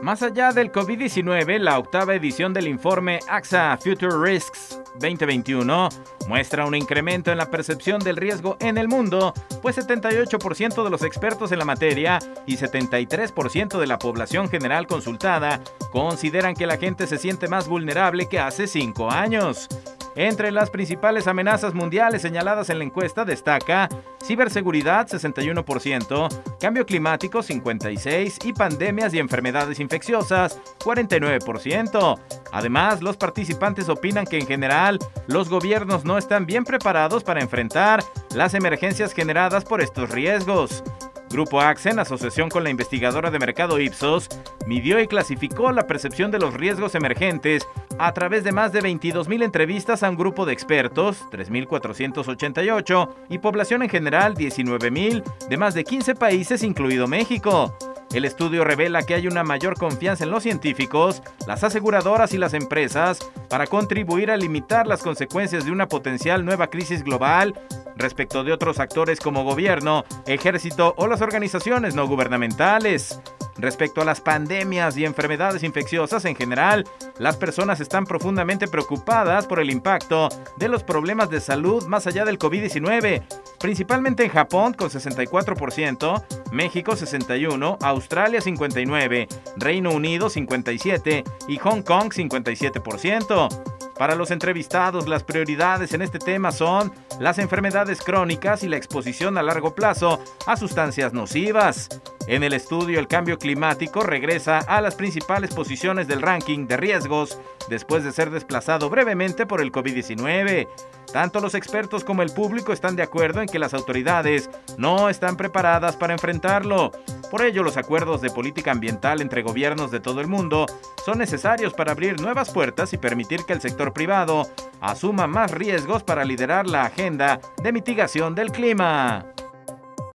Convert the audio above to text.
Más allá del COVID-19, la octava edición del informe AXA Future Risks 2021 muestra un incremento en la percepción del riesgo en el mundo, pues 78% de los expertos en la materia y 73% de la población general consultada consideran que la gente se siente más vulnerable que hace 5 años. Entre las principales amenazas mundiales señaladas en la encuesta destaca ciberseguridad 61%, cambio climático 56% y pandemias y enfermedades infecciosas 49%. Además, los participantes opinan que en general los gobiernos no están bien preparados para enfrentar las emergencias generadas por estos riesgos. Grupo AXA, en asociación con la investigadora de mercado Ipsos, midió y clasificó la percepción de los riesgos emergentes a través de más de 22,000 entrevistas a un grupo de expertos, 3,488, y población en general, 19,000, de más de 15 países, incluido México. El estudio revela que hay una mayor confianza en los científicos, las aseguradoras y las empresas para contribuir a limitar las consecuencias de una potencial nueva crisis global respecto de otros actores como gobierno, ejército o las organizaciones no gubernamentales. Respecto a las pandemias y enfermedades infecciosas en general, las personas están profundamente preocupadas por el impacto de los problemas de salud más allá del COVID-19, principalmente en Japón con 64%, México 61%, Australia 59%, Reino Unido 57% y Hong Kong 57%. Para los entrevistados, las prioridades en este tema son las enfermedades crónicas y la exposición a largo plazo a sustancias nocivas. En el estudio, el cambio climático regresa a las principales posiciones del ranking de riesgos después de ser desplazado brevemente por el COVID-19. Tanto los expertos como el público están de acuerdo en que las autoridades no están preparadas para enfrentarlo. Por ello, los acuerdos de política ambiental entre gobiernos de todo el mundo son necesarios para abrir nuevas puertas y permitir que el sector privado asuma más riesgos para liderar la agenda de mitigación del clima.